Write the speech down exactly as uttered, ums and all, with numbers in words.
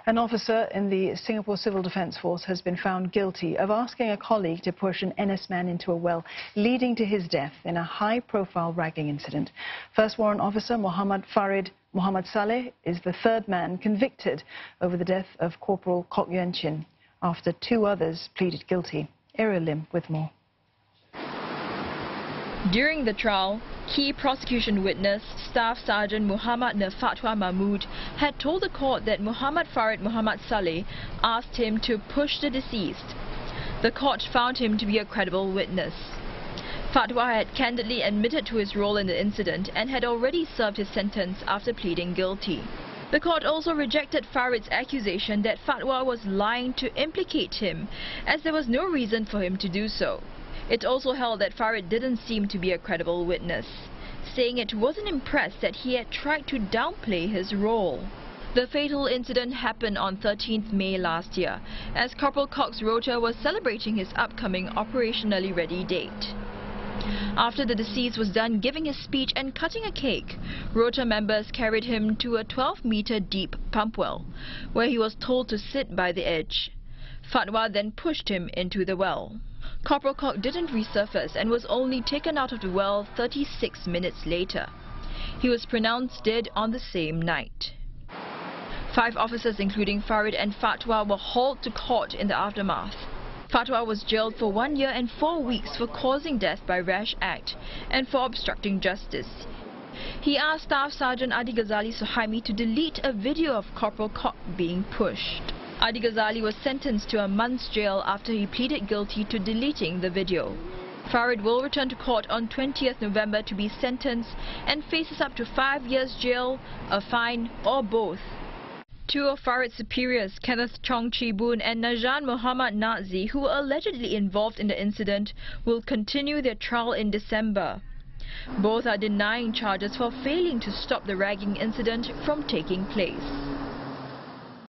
An officer in the Singapore Civil Defence Force has been found guilty of asking a colleague to push an N S man into a well, leading to his death in a high-profile ragging incident. First Warrant Officer Mohamed Farid Mohamed Saleh is the third man convicted over the death of Corporal Kok Yuen Chin, after two others pleaded guilty. Ariel Lim with more. During the trial, key prosecution witness, Staff Sergeant Nur Fatwa Mahmood, had told the court that Mohamed Farid Mohamed Saleh asked him to push the deceased. The court found him to be a credible witness. Fatwa had candidly admitted to his role in the incident and had already served his sentence after pleading guilty. The court also rejected Farid's accusation that Fatwa was lying to implicate him, as there was no reason for him to do so. It also held that Farid didn't seem to be a credible witness, saying it wasn't impressed that he had tried to downplay his role. The fatal incident happened on thirteenth May last year, as Corporal Kok's rota was celebrating his upcoming operationally ready date. After the deceased was done giving his speech and cutting a cake, rota members carried him to a twelve meter deep pump well, where he was told to sit by the edge. Fatwa then pushed him into the well. Corporal Kok didn't resurface and was only taken out of the well thirty-six minutes later. He was pronounced dead on the same night. Five officers, including Farid and Fatwa, were hauled to court in the aftermath. Fatwa was jailed for one year and four weeks for causing death by rash act and for obstructing justice. He asked Staff Sergeant Adi Ghazali Suhaimi to delete a video of Corporal Kok being pushed. Adi Ghazali was sentenced to a month's jail after he pleaded guilty to deleting the video. Farid will return to court on twentieth November to be sentenced and faces up to five years jail, a fine, or both. Two of Farid's superiors, Kenneth Chong Chi-boon and Najan Muhammad Nazi, who were allegedly involved in the incident, will continue their trial in December. Both are denying charges for failing to stop the ragging incident from taking place.